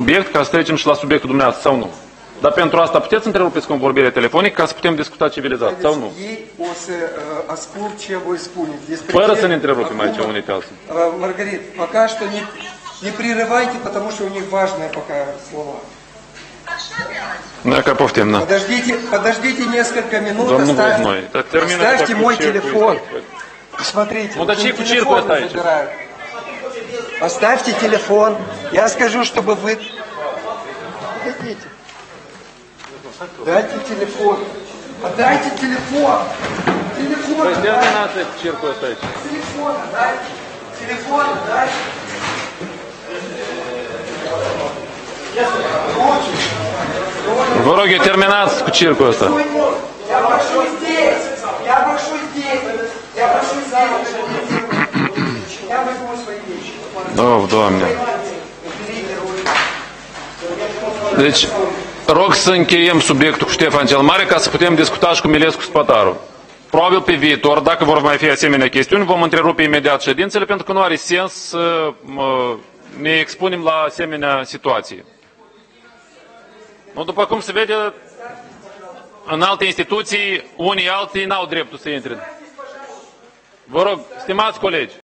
subiect ca să trecem și la subiectul dumneavoastră, sau nu? Dar pentru asta puteți întrerupeți convorbirea telefonică ca să putem discuta civilizat, sau nu? Ei o să ascult ce voi spuneți. Fără să ne întrerupem aici unii pe alții. Маргарит, пока что не прерывайте, потому что у них важные пока слова. Dacă poftim, da. Подождите несколько минут, оставьте мой телефон. Смотрите, телефон забирают. Оставьте телефон. Я скажу, чтобы вы... Погодите. Дайте телефон. Отдайте телефон. Телефон. Телефон, дайте. Телефон, дайте. Vă rog, eu terminați cu circul ăsta. Я прошу здесь. Я прошу здесь. Я прошу здесь. Я возьму свои вещи. Doamne. Deci, rog să încheiem subiectul cu Ștefan cel Mare ca să putem discuta și cu Milescu Spătaru. Probabil pe viitor, dacă vor mai fi asemenea chestiuni, vom întrerupe imediat ședințele, pentru că nu are sens să ne expunem la asemenea situații. Nu, după cum se vede, în alte instituții, unii alții n-au dreptul să intre. Vă rog, stimați colegi.